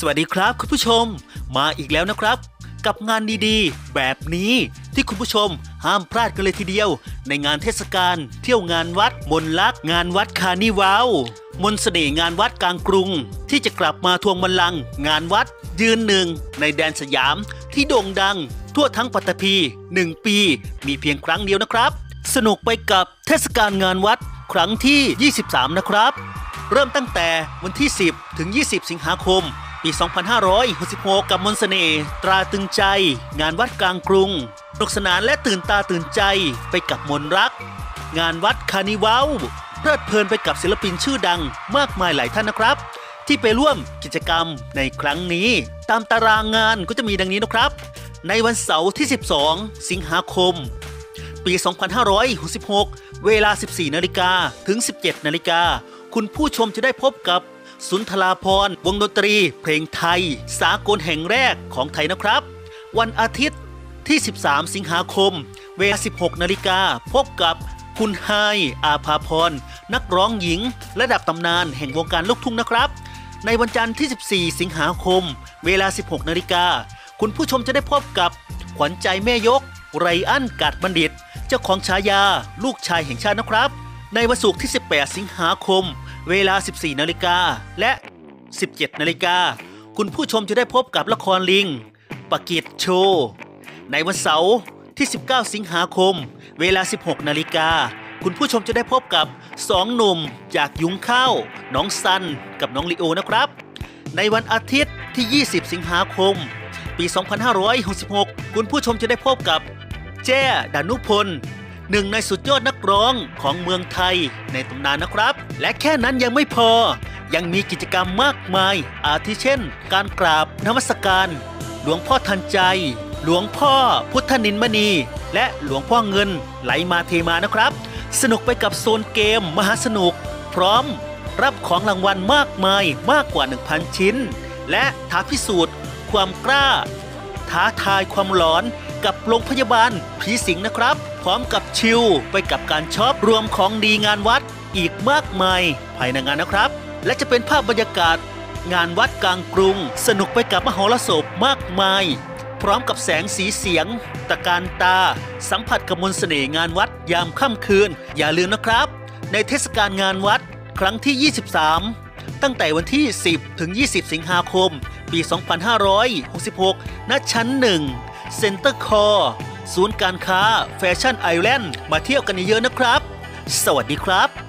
วัสดีครับคุณผู้ชมมาอีกแล้วนะครับกับงานดีๆแบบนี้ที่คุณผู้ชมห้ามพลาดกันเลยทีเดียวในงานเทศกาลเที่ยวงานวัดมนต์รักงานวัดคาร์นิวัลมนต์เสน่ห์งานวัดกลางกรุงที่จะกลับมาทวงบัลลังก์งานวัดยืนหนึ่งในแดนสยามที่โด่งดังทั่วทั้งปัตตภี1 ปีมีเพียงครั้งเดียวนะครับสนุกไปกับเทศกาลงานวัดครั้งที่23นะครับเริ่มตั้งแต่วันที่10 ถึง 20 สิงหาคมปี 2566 กับมนต์เสน่ห์ตราตึงใจงานวัดกลางกรุงสนุกสนานและตื่นตาตื่นใจไปกับมนต์รักงานวัดคาร์นิวัลเพลิดเพลินไปกับศิลปินชื่อดังมากมายหลายท่านนะครับที่ไปร่วมกิจกรรมในครั้งนี้ตามตารางงานก็จะมีดังนี้นะครับในวันเสาร์ที่12 สิงหาคมปี 2566 เวลา 14 นาฬิกาถึง 17 นาฬิกาคุณผู้ชมจะได้พบกับสุนทราภรณ์วงดนตรีเพลงไทยสากลแห่งแรกของไทยนะครับวันอาทิตย์ที่ 13 สิงหาคมเวลา 16 นาฬิกาพบกับคุณไฮอาภาพรนักร้องหญิงระดับตำนานแห่งวงการลูกทุ่งนะครับในวันจันทร์ที่ 14 สิงหาคมเวลา 16 นาฬิกาคุณผู้ชมจะได้พบกับขวัญใจแม่ยกไรอั้นกาดบัณฑิตเจ้าของฉายาลูกชายแห่งชาตินะครับในวันศุกร์ที่ 18 สิงหาคมเวลา 14 นาฬิกาและ 17 นาฬิกาคุณผู้ชมจะได้พบกับละครลิงปะกิจโชว์ในวันเสาร์ที่ 19 สิงหาคมเวลา 16 นาฬิกาคุณผู้ชมจะได้พบกับ2 หนุ่มจากยุ้งข้าวน้องซันกับน้องลีโอนะครับในวันอาทิตย์ที่ 20 สิงหาคมปี 2566 คุณผู้ชมจะได้พบกับแจ้ดานุพลหนึ่งในสุดยอดนักร้องของเมืองไทยในตำนานนะครับและแค่นั้นยังไม่พอยังมีกิจกรรมมากมายอาทิเช่นการกราบนมัสการหลวงพ่อทันใจหลวงพ่อพุทธนินมณีและหลวงพ่อเงินไหลมาเทมานะครับสนุกไปกับโซนเกมมหาสนุกพร้อมรับของรางวัลมากมายมากกว่า 1,000 ชิ้นและท้าพิสูจน์ความกล้าท้าทายความหลอนกับโรงพยาบาลผีสิงนะครับพร้อมกับชิลไปกับการช็อปรวมของดีงานวัดอีกมากมายภายในงานนะครับและจะเป็นภาพบรรยากาศงานวัดกลางกรุงสนุกไปกับมโหรสพมากมายพร้อมกับแสงสีเสียงตะการตาสัมผัสกับมนต์เสน่ห์งานวัดยามค่ำคืนอย่าลืมนะครับในเทศกาลงานวัดครั้งที่ 23ตั้งแต่วันที่ 10 ถึง 20 สิงหาคมปี 2566 ณ ชั้น 1 เซ็นเตอร์คอร์ศูนย์การค้าแฟชั่นไอแลนด์มาเที่ยวกันเยอะๆนะครับสวัสดีครับ